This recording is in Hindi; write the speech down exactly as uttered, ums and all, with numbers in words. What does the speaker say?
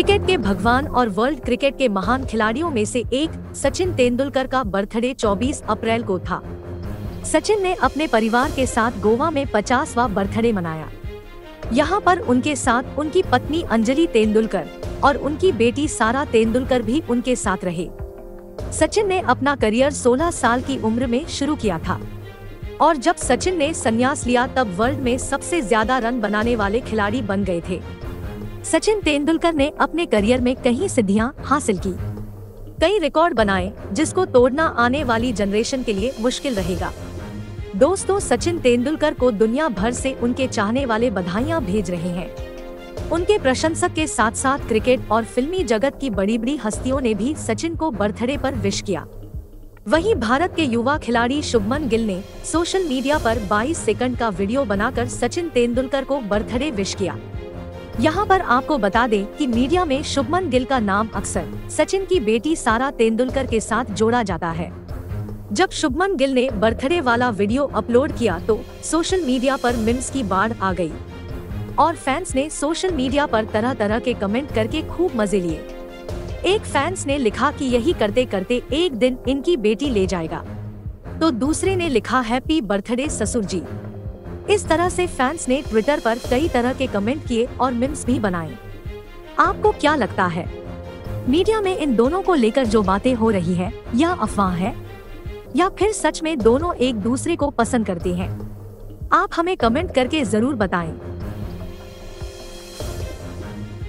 क्रिकेट के भगवान और वर्ल्ड क्रिकेट के महान खिलाड़ियों में से एक सचिन तेंदुलकर का बर्थडे चौबीस अप्रैल को था। सचिन ने अपने परिवार के साथ गोवा में पचासवां बर्थडे मनाया। यहाँ पर उनके साथ उनकी पत्नी अंजलि तेंदुलकर और उनकी बेटी सारा तेंदुलकर भी उनके साथ रहे। सचिन ने अपना करियर सोलह साल की उम्र में शुरू किया था और जब सचिन ने संन्यास लिया तब वर्ल्ड में सबसे ज्यादा रन बनाने वाले खिलाड़ी बन गए थे। सचिन तेंदुलकर ने अपने करियर में कई सिद्धियां हासिल की, कई रिकॉर्ड बनाए जिसको तोड़ना आने वाली जनरेशन के लिए मुश्किल रहेगा। दोस्तों, सचिन तेंदुलकर को दुनिया भर से उनके चाहने वाले बधाइयां भेज रहे हैं। उनके प्रशंसक के साथ साथ क्रिकेट और फिल्मी जगत की बड़ी बड़ी हस्तियों ने भी सचिन को बर्थडे पर विश किया। वहीं भारत के युवा खिलाड़ी शुभमन गिल ने सोशल मीडिया पर बाईस सेकंड का वीडियो बनाकर सचिन तेंदुलकर को बर्थडे विश किया। यहाँ पर आपको बता दें कि मीडिया में शुभमन गिल का नाम अक्सर सचिन की बेटी सारा तेंदुलकर के साथ जोड़ा जाता है। जब शुभमन गिल ने बर्थडे वाला वीडियो अपलोड किया तो सोशल मीडिया पर मीम्स की बाढ़ आ गई और फैंस ने सोशल मीडिया पर तरह तरह के कमेंट करके खूब मजे लिए। एक फैंस ने लिखा कि यही करते करते एक दिन इनकी बेटी ले जाएगा, तो दूसरे ने लिखा हैप्पी बर्थडे ससुर जी। इस तरह से फैंस ने ट्विटर पर कई तरह के कमेंट किए और मीम्स भी बनाए। आपको क्या लगता है, मीडिया में इन दोनों को लेकर जो बातें हो रही है यह अफवाह है या फिर सच में दोनों एक दूसरे को पसंद करते हैं? आप हमें कमेंट करके जरूर बताएं।